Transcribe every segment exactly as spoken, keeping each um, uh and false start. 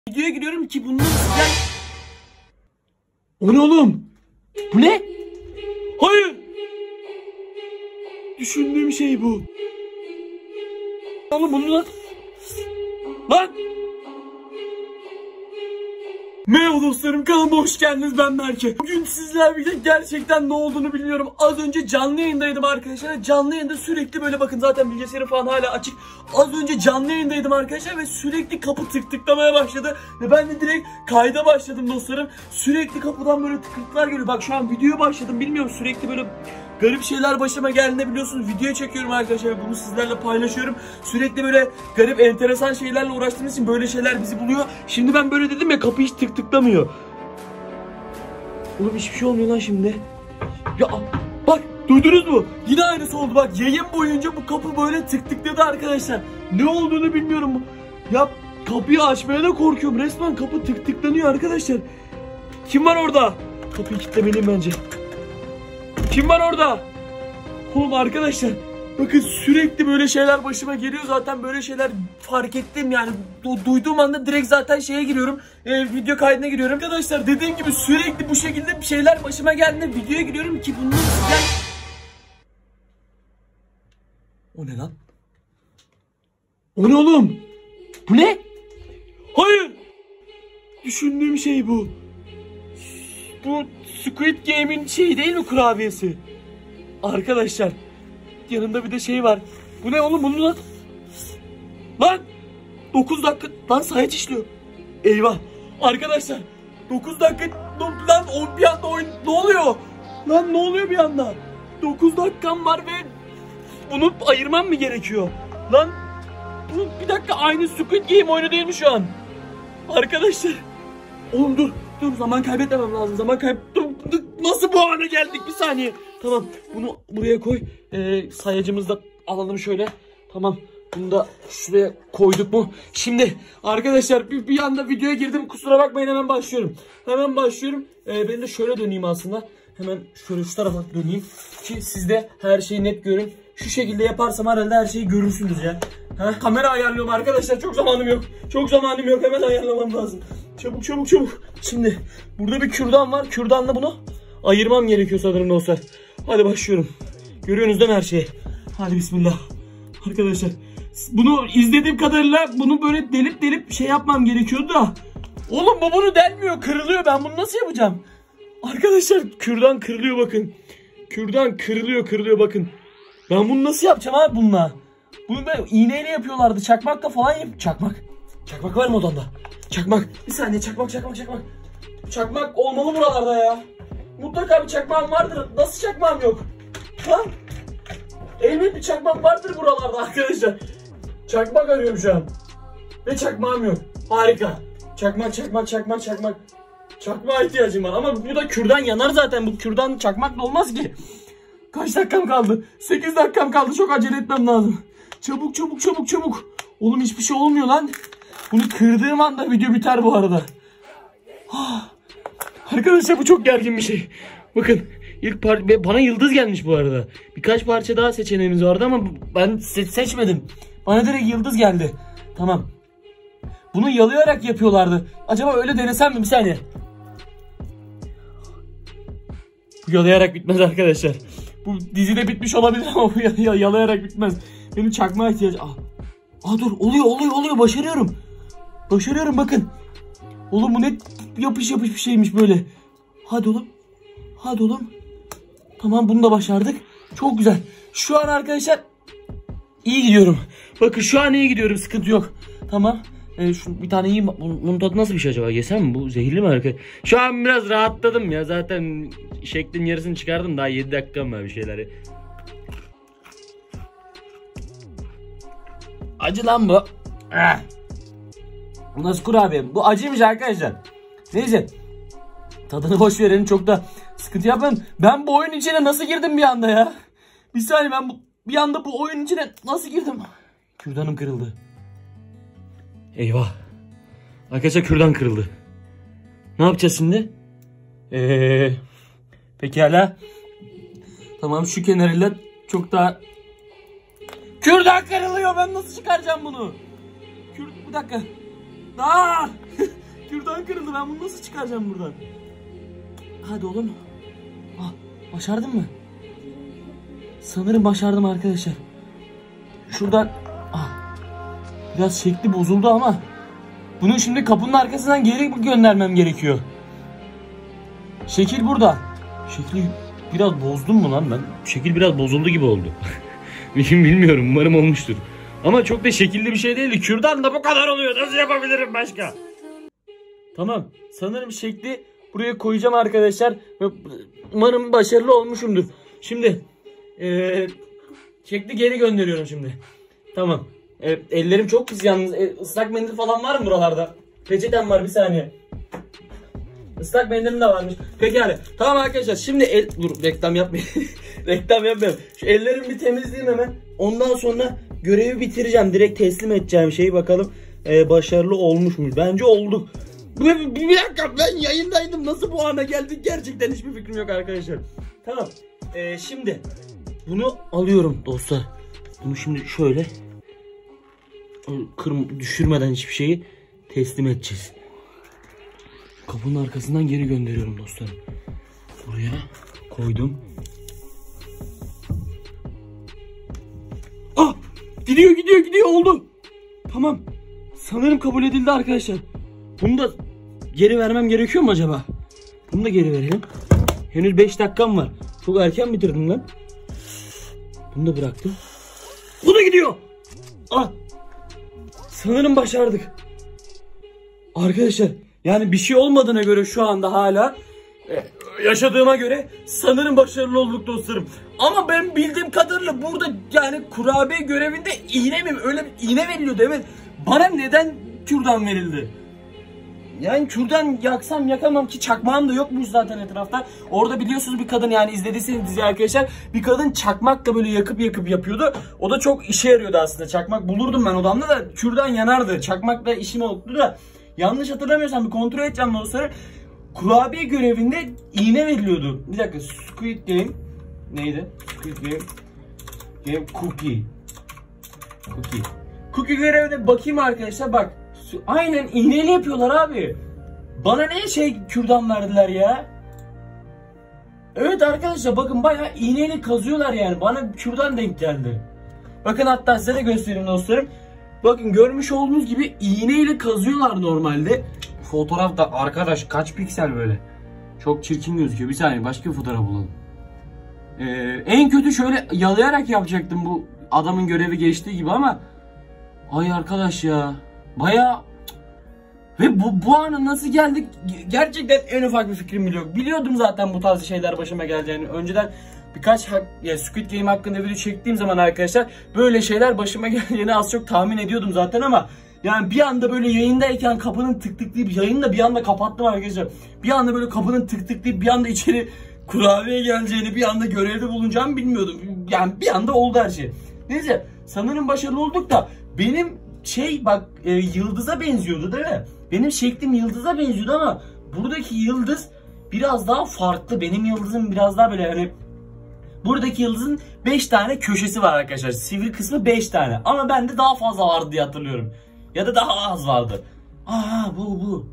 Videoya giriyorum ki bunları sizden... O ne oğlum? Bu ne? Hayır. Düşündüğüm şey bu. Oğlum bunu lan. Lan. Merhaba dostlarım, kanalıma hoş geldiniz. Ben Berke. Bugün sizlerle birlikte gerçekten ne olduğunu bilmiyorum. Az önce canlı yayındaydım arkadaşlar. Canlı yayında sürekli böyle, bakın zaten bilgisayarım falan hala açık. Az önce canlı yayındaydım arkadaşlar ve sürekli kapı tık tıklamaya başladı. Ve ben de direkt kayda başladım dostlarım. Sürekli kapıdan böyle tıkırtılar geliyor. Bak şu an videoya başladım, bilmiyorum, sürekli böyle garip şeyler başıma geldiğinde biliyorsunuz video çekiyorum arkadaşlar. Bunu sizlerle paylaşıyorum. Sürekli böyle garip enteresan şeylerle uğraştığımız için böyle şeyler bizi buluyor. Şimdi ben böyle dedim ya, kapı hiç tık tıklamıyor. Oğlum hiçbir şey olmuyor lan şimdi. Ya bak, duydunuz mu? Yine aynısı oldu bak. Yayın boyunca bu kapı böyle tık tıkladı arkadaşlar. Ne olduğunu bilmiyorum. Ya kapıyı açmaya da korkuyorum. Resmen kapı tık tıklanıyor arkadaşlar. Kim var orada? Kapıyı kilitlemeliyim bence. Kim var orada? Oğlum arkadaşlar, bakın sürekli böyle şeyler başıma geliyor. Zaten böyle şeyler fark ettim yani. Du duyduğum anda direkt zaten şeye giriyorum. E, video kaydına giriyorum. Arkadaşlar dediğim gibi sürekli bu şekilde bir şeyler başıma geldiğinde videoya giriyorum ki bunları sizden... O ne lan? O ne oğlum? Bu ne? Hayır. Düşündüğüm şey bu. Bu Squid Game'in şeyi değil mi, kurabiyesi? Arkadaşlar yanında bir de şey var. Bu ne oğlum, bunu lan? Lan dokuz dakika lan sayaç işliyor. Eyvah arkadaşlar, dokuz dakika lan, o bir anda oyun ne oluyor? Lan ne oluyor bir anda? dokuz dakikam var ve bunu ayırmam mı gerekiyor? Lan bu bir dakika, aynı Squid Game oyunu değil mi şu an? Arkadaşlar oğlum dur dur, zaman kaybetmemem lazım. Zaman kayb... Dur, dur, nasıl bu hale geldik, bir saniye. Tamam, bunu buraya koy. Ee, sayacımızı da alalım şöyle. Tamam, bunu da şuraya koyduk mu? Şimdi arkadaşlar bir, bir anda videoya girdim, kusura bakmayın, hemen başlıyorum. Hemen başlıyorum. Ee, ben de şöyle döneyim aslında. Hemen şöyle şu tarafa döneyim ki siz de her şeyi net görün. Şu şekilde yaparsam herhalde her şeyi görürsünüz ya. Ha? Kamera ayarlıyorum arkadaşlar, çok zamanım yok. Çok zamanım yok, hemen ayarlamam lazım. Çabuk çabuk çabuk. Şimdi burada bir kürdan var. Kürdanla bunu ayırmam gerekiyor sanırım dostlar. Hadi başlıyorum. Görüyorsunuz değil mi her şeyi? Hadi bismillah. Arkadaşlar bunu izlediğim kadarıyla bunu böyle delip delip şey yapmam gerekiyordu da. Oğlum bu bunu delmiyor, kırılıyor. Ben bunu nasıl yapacağım? Arkadaşlar kürdan kırılıyor bakın. Kürdan kırılıyor kırılıyor bakın. Ben bunu nasıl yapacağım abi bununla? Bunu ben iğneyle yapıyorlardı. Çakmakla falan yap. Çakmak. Çakmak var mı odanda? Çakmak. Bir saniye, çakmak çakmak çakmak. Çakmak olmalı buralarda ya. Mutlaka bir çakmağım vardır. Nasıl çakmağım yok? Ha? Elbet bir çakmak vardır buralarda arkadaşlar. Çakmak arıyorum şu an. Ve çakmağım yok. Harika. Çakmak çakmak çakmak çakmak. Çakmağa ihtiyacım var ama bu da kürdan yanar zaten. Bu kürdan çakmakla olmaz ki. Kaç dakikam kaldı? sekiz dakikam kaldı. Çok acele etmem lazım. Çabuk çabuk çabuk çabuk. Oğlum hiçbir şey olmuyor lan. Bunu kırdığım anda video biter bu arada. Arkadaşlar bu çok gergin bir şey. Bakın ilk parça, bana yıldız gelmiş bu arada. Birkaç parça daha seçeneğimiz vardı ama ben se seçmedim. Bana direkt yıldız geldi. Tamam. Bunu yalayarak yapıyorlardı. Acaba öyle denesem mi? Bir saniye. Bu yalayarak bitmez arkadaşlar. Bu dizide bitmiş olabilir ama bu yalayarak bitmez. Benim çakmağa ihtiyacım. Aa, Aa dur, oluyor oluyor oluyor, başarıyorum. Başarıyorum bakın. Oğlum bu ne yapış yapış bir şeymiş böyle. Hadi oğlum. Hadi oğlum. Tamam, bunu da başardık. Çok güzel. Şu an arkadaşlar iyi gidiyorum. Bakın şu an iyi gidiyorum, sıkıntı yok. Tamam. Ee, şu bir tane yiyeyim. Bunun tadı nasıl bir şey acaba? Yesem mi? Bu zehirli mi arkadaşlar? Şu an biraz rahatladım ya. Zaten şeklin yarısını çıkardım. Daha yedi dakikam var bir şeyleri. Acı lan bu. Ah. Bu nasıl kurabiye? Bu acıymış arkadaşlar. Neyse. Tadını boş verelim, çok da sıkıntı yapmayın. Ben bu oyun içine nasıl girdim bir anda ya? Bir saniye, ben bu, bir anda bu oyun içine nasıl girdim? Kürdanım kırıldı. Eyvah. Arkadaşlar kürdan kırıldı. Ne yapacağız şimdi? Eee pekala. Tamam, şu kenarıyla çok daha... Kürdan kırılıyor, ben nasıl çıkaracağım bunu? Kür... Bir dakika. Aa! Kürdan kırıldı, ben bunu nasıl çıkaracağım buradan? Hadi oğlum. Ah, başardın mı? Sanırım başardım arkadaşlar. Şuradan ah, biraz şekli bozuldu ama bunu şimdi kapının arkasından geri göndermem gerekiyor. Şekil burada. Şekli biraz bozdum mu lan ben? Şekil biraz bozuldu gibi oldu. Bilmiyorum, umarım olmuştur. Ama çok da şekilli bir şey değildi. Kürdan da bu kadar oluyor. Nasıl yapabilirim başka? Tamam. Sanırım şekli buraya koyacağım arkadaşlar. Umarım başarılı olmuşumdur. Şimdi ee, şekli geri gönderiyorum şimdi. Tamam. E, ellerim çok pis yalnız. E, ıslak mendil falan var mı buralarda? Peçetem var, bir saniye. Islak mendilim de varmış. Pekala. Tamam arkadaşlar. Şimdi el... Dur, reklam yapmayayım. Reklam yapmayayım. Şu ellerimi bir temizleyeyim hemen. Ondan sonra görevi bitireceğim. Direkt teslim edeceğim şeyi, bakalım ee, başarılı olmuş mu? Bence olduk. Bir, bir dakika, ben yayındaydım. Nasıl bu ana geldik? Gerçekten hiçbir fikrim yok arkadaşlar. Tamam. Ee, şimdi bunu alıyorum dostlar. Bunu şimdi şöyle kırm düşürmeden hiçbir şeyi teslim edeceğiz. Kapının arkasından geri gönderiyorum dostlarım. Buraya koydum. Ah! Gidiyor gidiyor gidiyor, oldu. Tamam. Sanırım kabul edildi arkadaşlar. Bunu da geri vermem gerekiyor mu acaba? Bunu da geri verelim. Henüz beş dakikam var. Çok erken bitirdim lan. Bunu da bıraktım. Bu da gidiyor. Ah! Sanırım başardık. Arkadaşlar yani bir şey olmadığına göre şu anda hala e, yaşadığıma göre sanırım başarılı olduk dostlarım. Ama ben bildiğim kadarıyla burada yani kurabiye görevinde iğne mi, öyle bir iğne veriliyordu, evet. Bana neden kürdan verildi? Yani kürdan yaksam yakamam ki, çakmağım da yokmuş zaten etrafta. Orada biliyorsunuz bir kadın, yani izlediyseniz dizi arkadaşlar, bir kadın çakmakla böyle yakıp yakıp yapıyordu. O da çok işe yarıyordu aslında. Çakmak bulurdum ben odamda da kürdan yanardı. Çakmakla işim oldu da. Yanlış hatırlamıyorsam bir kontrol edeceğim dostlar. Kurabiye görevinde iğne veriliyordu. Bir dakika, Squid Game neydi? Squid Game Game Cookie Cookie Cookie görevine bakayım arkadaşlar, bak. Aynen iğneyle yapıyorlar abi. Bana ne şey kürdan verdiler ya. Evet arkadaşlar bakın, bayağı iğneyle kazıyorlar yani. Bana kürdan denk geldi. Bakın hatta size de göstereyim dostlarım. Bakın görmüş olduğunuz gibi iğneyle kazıyorlar normalde. Fotoğrafta arkadaş kaç piksel böyle. Çok çirkin gözüküyor. Bir saniye, başka bir fotoğraf bulalım. Ee, en kötü şöyle yalayarak yapacaktım bu adamın görevi geçtiği gibi ama. Ay arkadaş ya. Bayağı. Ve bu, bu ana nasıl geldik gerçekten en ufak bir fikrim bile yok. Biliyordum zaten bu tarz şeyler başıma geleceğini. Önceden birkaç ya Squid Game hakkında video çektiğim zaman arkadaşlar böyle şeyler başıma geleceğini az çok tahmin ediyordum zaten ama yani bir anda böyle yayındayken kapının tık tıklayıp, yayını da bir anda kapattım arkadaşlar. Bir anda böyle kapının tık tıklayıp bir anda içeri kurabiye geleceğini, bir anda görevde bulunacağımı bilmiyordum. Yani bir anda oldu her şey. Neyse, sanırım başarılı olduk da benim şey bak e, yıldıza benziyordu değil mi? Benim şeklim yıldıza benziyordu ama buradaki yıldız biraz daha farklı. Benim yıldızım biraz daha böyle hani, buradaki yıldızın beş tane köşesi var arkadaşlar. Sivri kısmı beş tane. Ama bende daha fazla vardı diye hatırlıyorum. Ya da daha az vardı. Aa bu bu.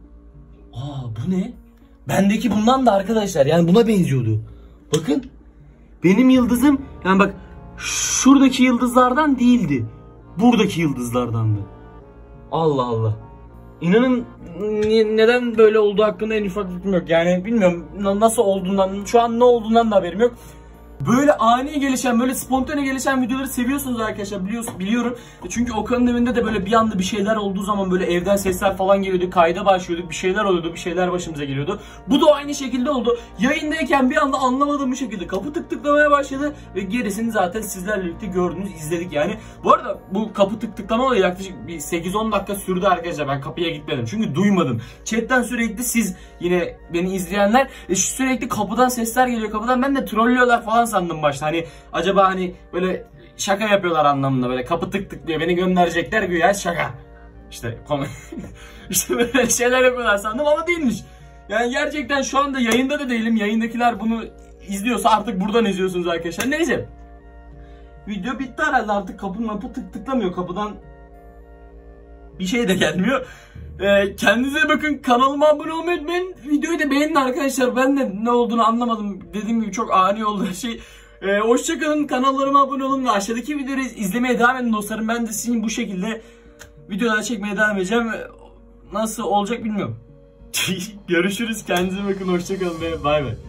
Aa bu ne? Bendeki bundan da arkadaşlar, yani buna benziyordu. Bakın. Benim yıldızım yani bak şuradaki yıldızlardan değildi. Buradaki yıldızlardandı. Allah Allah. İnanın neden böyle olduğu hakkında en ufak fikrim yok. Yani bilmiyorum nasıl olduğundan, şu an ne olduğundan da haberim yok. Böyle ani gelişen, böyle spontane gelişen videoları seviyorsunuz arkadaşlar, biliyorsun, biliyorum. Çünkü Okan'ın evinde de böyle bir anda bir şeyler olduğu zaman böyle evden sesler falan geliyordu. Kayda başlıyorduk, bir şeyler oluyordu, bir şeyler başımıza geliyordu. Bu da aynı şekilde oldu. Yayındayken bir anda anlamadığım bir şekilde kapı tık tıklamaya başladı. Ve gerisini zaten sizlerle birlikte gördünüz, izledik yani. Bu arada bu kapı tık tıklama olayı yaklaşık bir sekiz on dakika sürdü arkadaşlar. Ben kapıya gitmedim çünkü duymadım. Chatten sürekli siz yine beni izleyenler sürekli kapıdan sesler geliyor, kapıdan, ben de trollüyorlar falan sandım başta. Hani acaba hani böyle şaka yapıyorlar anlamında, böyle kapı tık tık diyor beni gönderecekler güya şaka. İşte işte böyle şeyler yapıyorlar sandım ama değilmiş. Yani gerçekten şu anda yayında da değilim. Yayındakiler bunu izliyorsa artık buradan izliyorsunuz arkadaşlar. Neyse. Video bitti herhalde, artık kapı mapı tık tıklamıyor kapıdan. bir şey de gelmiyor. Ee, kendinize bakın, kanalıma abone olmayı unutmayın. Videoyu da beğenin arkadaşlar. Ben de ne olduğunu anlamadım. Dediğim gibi çok ani oldu her şey. Ee, Hoşçakalın, kanallarıma abone olun ve aşağıdaki videoları izlemeye devam edin dostlarım. Ben de sizin bu şekilde videolar çekmeye devam edeceğim. Nasıl olacak bilmiyorum. Görüşürüz, kendinize bakın, hoşçakalın ve bay bay.